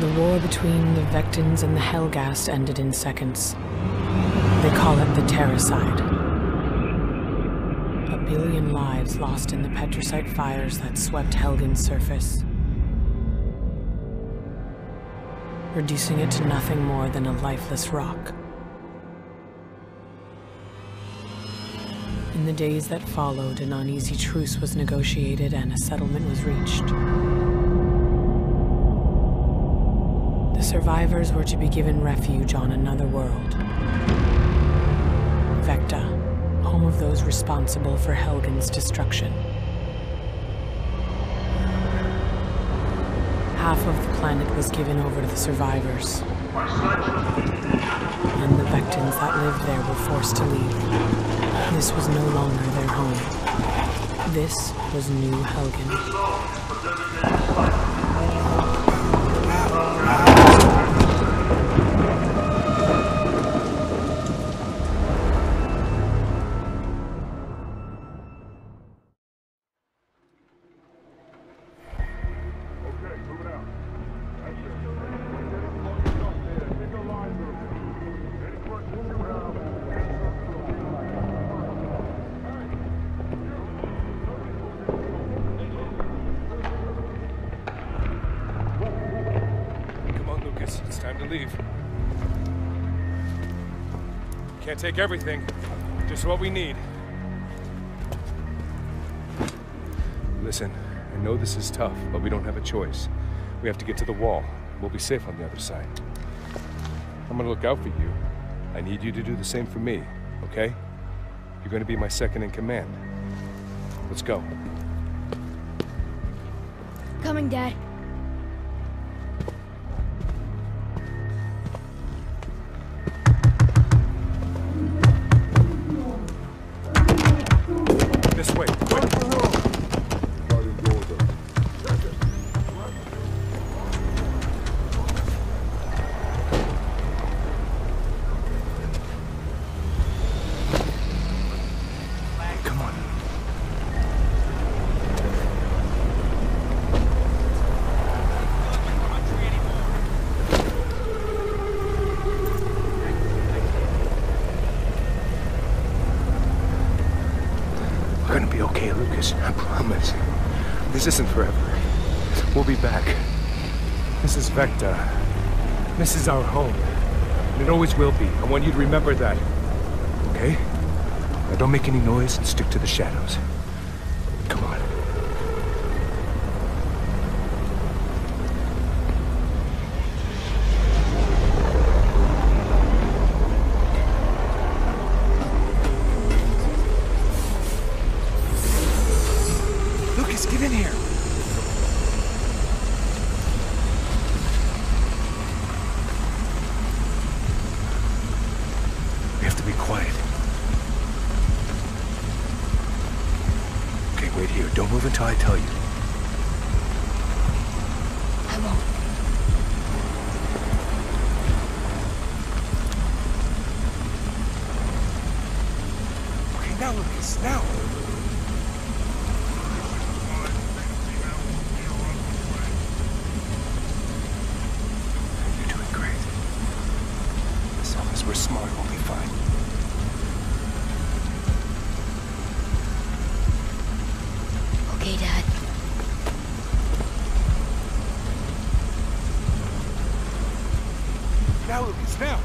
The war between the Vectans and the Helghast ended in seconds. They call it the Terracide. 1 billion lives lost in the Petricite fires that swept Helgen's surface, reducing it to nothing more than a lifeless rock. In the days that followed, an uneasy truce was negotiated and a settlement was reached. The survivors were to be given refuge on another world, Vecta, home of those responsible for Helgen's destruction. Half of the planet was given over to the survivors, and the Vectans that lived there were forced to leave. This was no longer their home. This was New Helgen. It's time to leave. Can't take everything, just what we need. Listen, I know this is tough, but we don't have a choice. We have to get to the wall. We'll be safe on the other side. I'm gonna look out for you. I need you to do the same for me, okay? You're gonna be my second in command. Let's go. Coming, Dad. This way, quick. Come on. We're gonna be okay, Lucas. I promise. This isn't forever. We'll be back. This is Vecta. This is our home. And it always will be. I want you to remember that. Okay? Now don't make any noise and stick to the shadows. Come on. Lucas, get in here! We have to be quiet. Okay, wait here. Don't move until I tell you. I won't. Okay, now, Lucas, now! You're doing great. As long as we're smart, we'll be fine. Okay, Dad. Now, Lucas, now!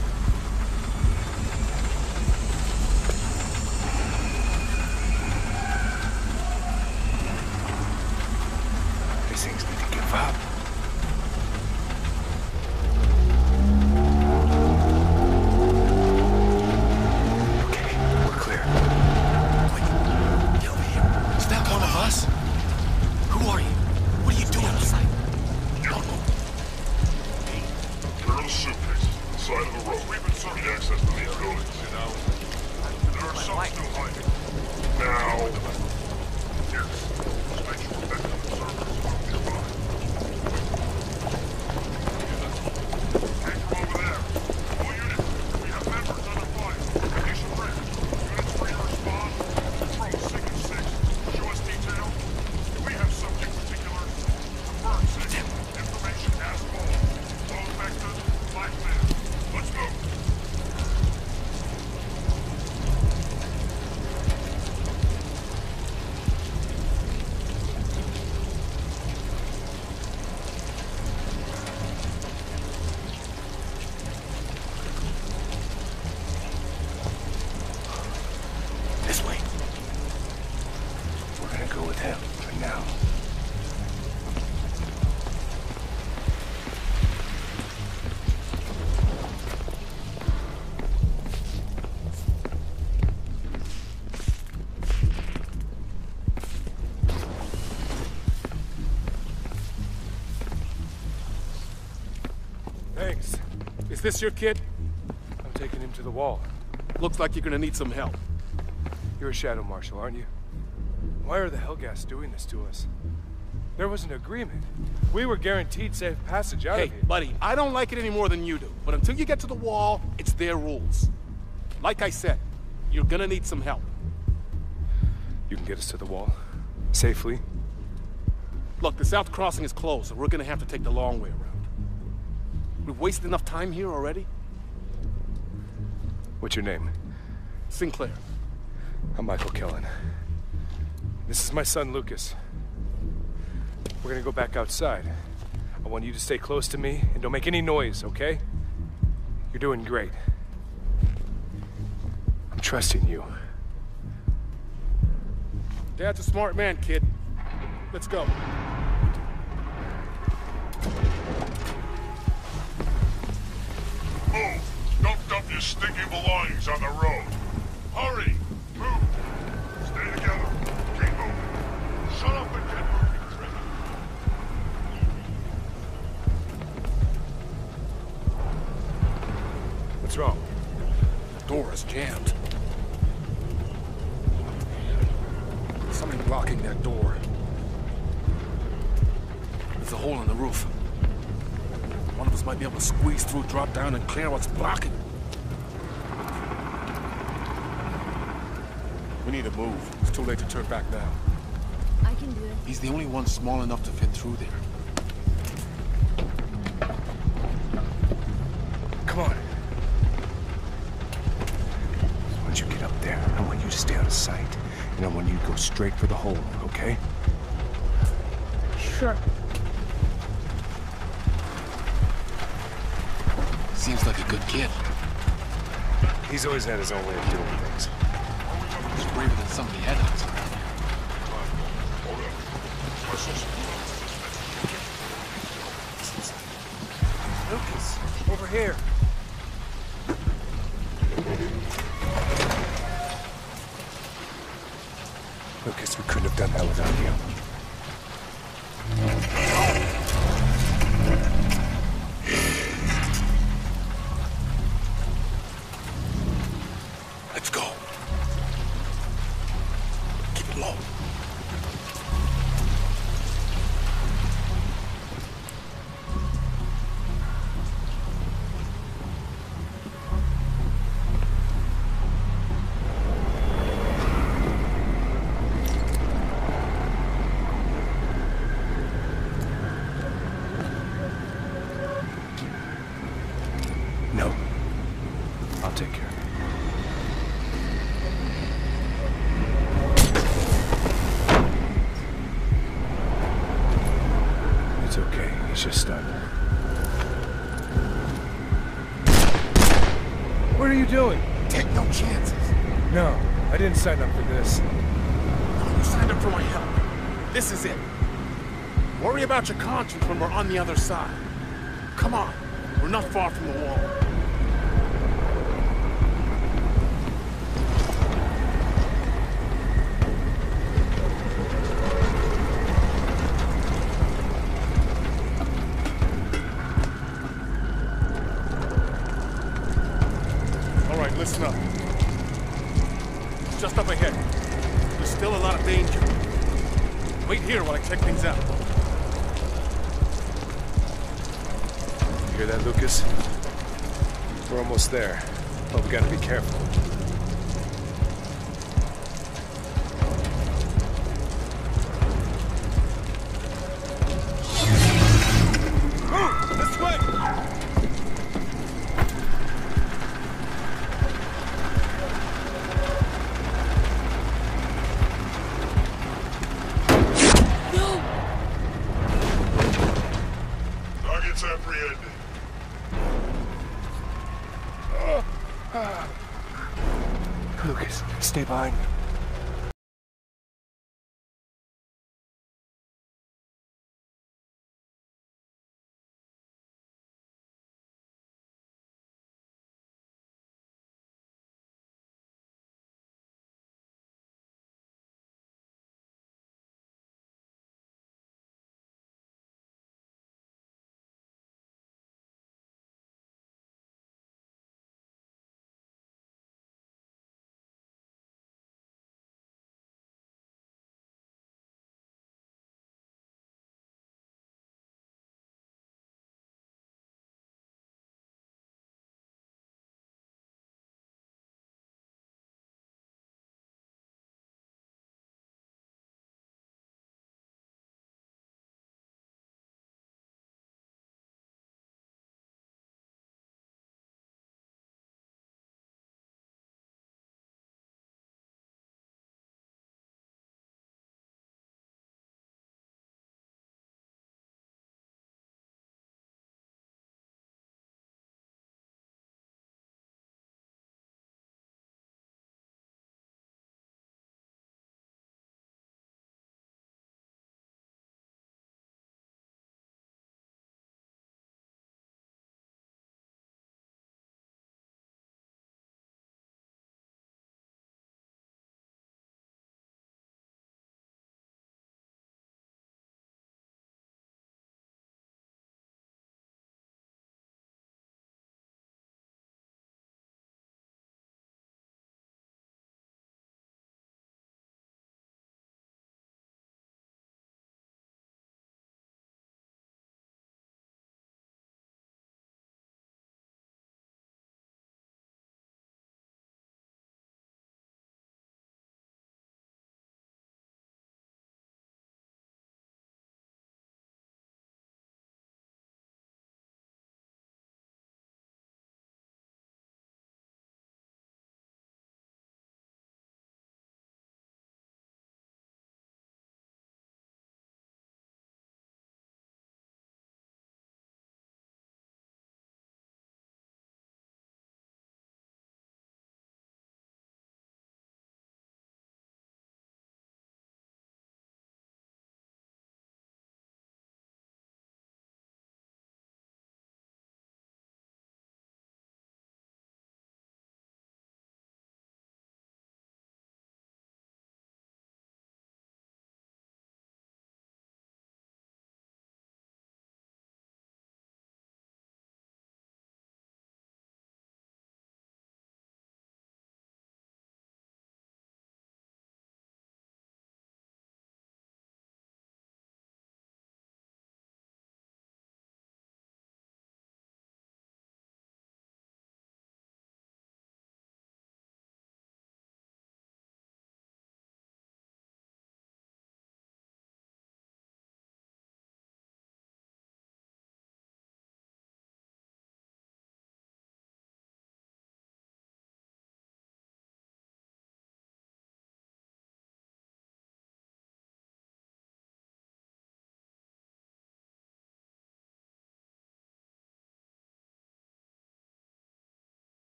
These things need to give up. Okay, we're clear. Wait, get over here. Is that one of us? Who are you? What are you doing outside? Turn the suitcase, side of the road. We've been searching access to these buildings. There are some still hiding. Now. Yes. Let's make sure that the servers are nearby. Is this your kid? I'm taking him to the wall. Looks like you're gonna need some help. You're a Shadow Marshal, aren't you? Why are the Helghast doing this to us? There was an agreement. We were guaranteed safe passage out of Hey, here. buddy, I don't like it any more than you do. But until you get to the wall, it's their rules. Like I said, you're gonna need some help. You can get us to the wall? Safely? Look, the south crossing is closed, so we're gonna have to take the long way around. We've wasted enough time here already. What's your name? Sinclair. I'm Michael Kellen. This is my son, Lucas. We're gonna go back outside. I want you to stay close to me and don't make any noise, okay? You're doing great. I'm trusting you. Dad's a smart man, kid. Let's go. Move! Don't dump your stinking belongings on the road. Hurry! Move! Stay together. Keep moving. Shut up and get moving, Trevor. What's wrong? The door is jammed. Something blocking that door. There's a hole in the roof. One of us might be able to squeeze through, drop down, and clear what's blocking. We need to move. It's too late to turn back now. I can do it. He's the only one small enough to fit through there. Come on. Once you get up there, I want you to stay out of sight. And I want you to go straight for the hole, okay? Sure. Seems like a good kid. He's always had his own way of doing things. He's braver than some of the adults around here. Hold up. I saw some Lucas, over here. Lucas, we couldn't have done that without you. Let's go. Keep it low. No. I'll take care of it. It's okay. He's just stunned. What are you doing? Take no chances. No, I didn't sign up for this. You signed up for my help. This is it. Worry about your conscience when we're on the other side. Come on. We're not far from the wall. All right, listen up. Just up ahead. There's still a lot of danger. Wait here while I check things out. You hear that, Lucas? We're almost there, but we gotta be careful. Targets apprehended. Lucas, stay behind me.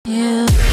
you.